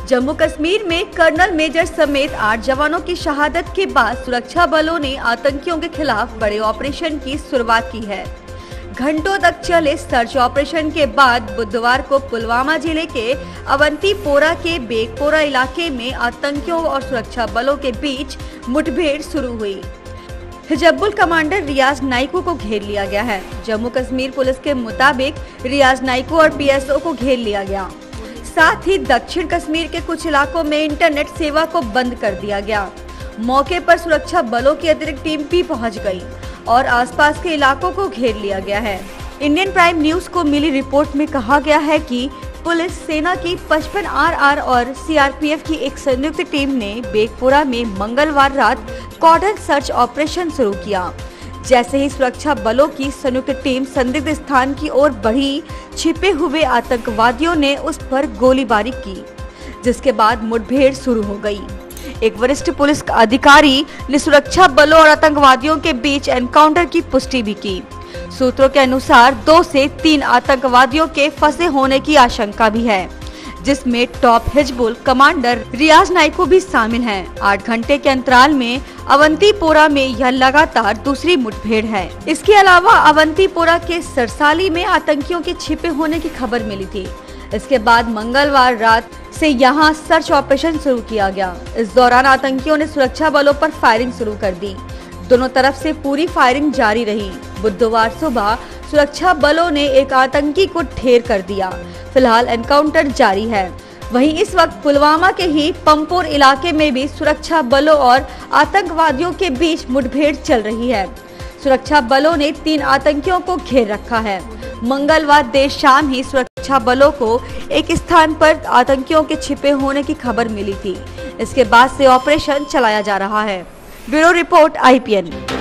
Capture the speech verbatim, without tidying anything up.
जम्मू कश्मीर में colonel major समेत आठ जवानों की शहादत के बाद सुरक्षा बलों ने आतंकियों के खिलाफ बड़े ऑपरेशन की शुरुआत की है। घंटों तक चले सर्च ऑपरेशन के बाद बुधवार को पुलवामा जिले के अवंतीपोरा के बेगपोरा इलाके में आतंकियों और सुरक्षा बलों के बीच मुठभेड़ शुरू हुई। हिजबुल कमांडर रियाज नाइकू को घेर लिया गया है। जम्मू कश्मीर पुलिस के मुताबिक रियाज नाइकू और पीएसओ को घेर लिया गया। साथ ही दक्षिण कश्मीर के कुछ इलाकों में इंटरनेट सेवा को बंद कर दिया गया। मौके पर सुरक्षा बलों की अतिरिक्त टीम भी पहुंच गई और आसपास के इलाकों को घेर लिया गया है। इंडियन प्राइम न्यूज को मिली रिपोर्ट में कहा गया है कि पुलिस सेना की पचपन आर आर और सीआरपीएफ की एक संयुक्त टीम ने बेगपुरा में मंगलवार रात कॉर्डन सर्च ऑपरेशन शुरू किया। जैसे ही सुरक्षा बलों की संयुक्त टीम संदिग्ध स्थान की ओर बढ़ी, छिपे हुए आतंकवादियों ने उस पर गोलीबारी की, जिसके बाद मुठभेड़ शुरू हो गई। एक वरिष्ठ पुलिस अधिकारी ने सुरक्षा बलों और आतंकवादियों के बीच एनकाउंटर की पुष्टि भी की। सूत्रों के अनुसार दो से तीन आतंकवादियों के फंसे होने की आशंका भी है, जिसमें टॉप हिजबुल कमांडर रियाज नाइकू भी शामिल हैं। आठ घंटे के अंतराल में अवंतीपोरा में यह लगातार दूसरी मुठभेड़ है। इसके अलावा अवंतीपोरा के सरसाली में आतंकियों के छिपे होने की खबर मिली थी। इसके बाद मंगलवार रात से यहां सर्च ऑपरेशन शुरू किया गया। इस दौरान आतंकियों ने सुरक्षा बलों पर फायरिंग शुरू कर दी। दोनों तरफ से पूरी फायरिंग जारी रही। बुधवार सुबह सुरक्षा बलों ने एक आतंकी को ढेर कर दिया। फिलहाल एनकाउंटर जारी है। वहीं इस वक्त पुलवामा के ही पंपोर इलाके में भी सुरक्षा बलों और आतंकवादियों के बीच मुठभेड़ चल रही है। सुरक्षा बलों ने तीन आतंकियों को घेर रखा है। मंगलवार देर शाम ही सुरक्षा बलों को एक स्थान पर आतंकियों के छिपे होने की खबर मिली थी। इसके बाद से ऑपरेशन चलाया जा रहा है। Bureau report I P N.